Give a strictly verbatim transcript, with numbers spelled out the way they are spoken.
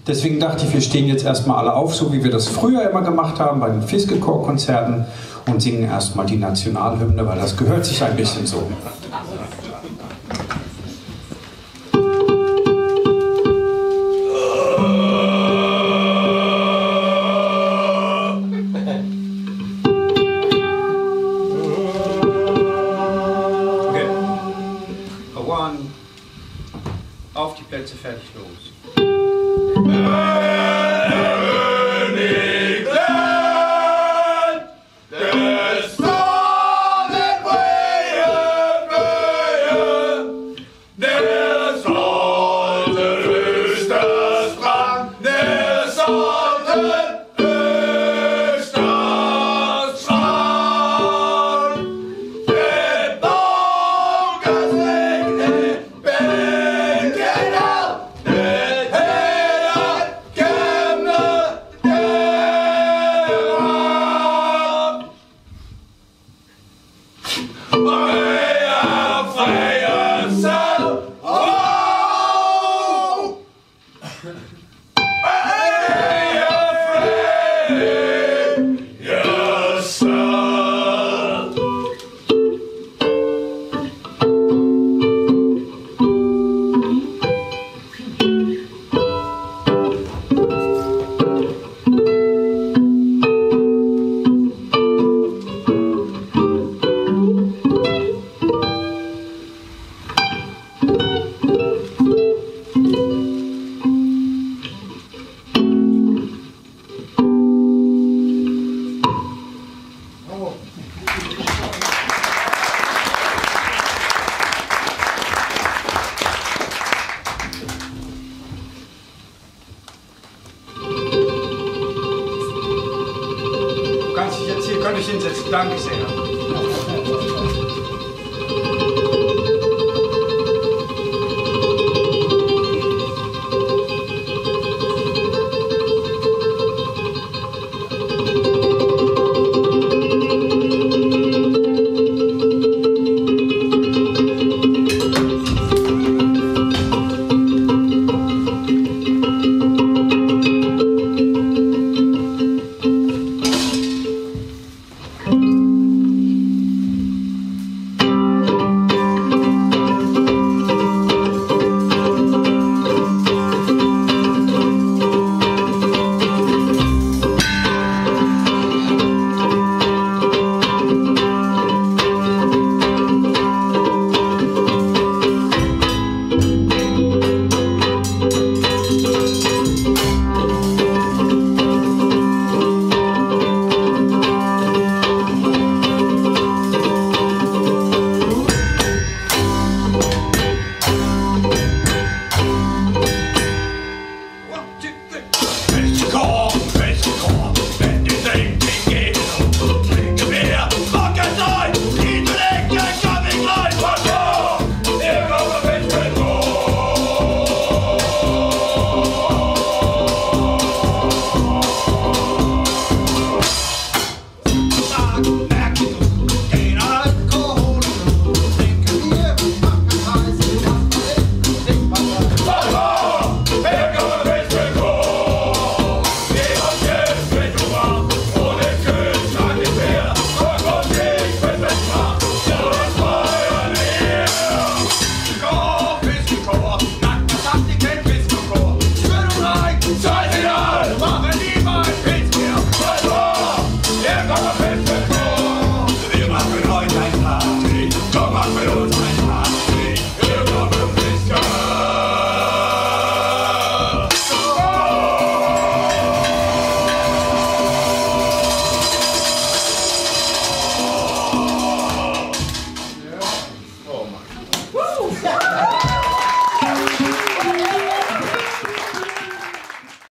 Deswegen dachte ich, wir stehen jetzt erstmal alle auf, so wie wir das früher immer gemacht haben bei den Fiske-Chor-Konzerten und singen erstmal die Nationalhymne, weil das gehört sich ein bisschen so. Okay. One. Auf die Plätze, fertig, los. Kann ich jetzt hier, kann ich hinsetzen? Danke sehr.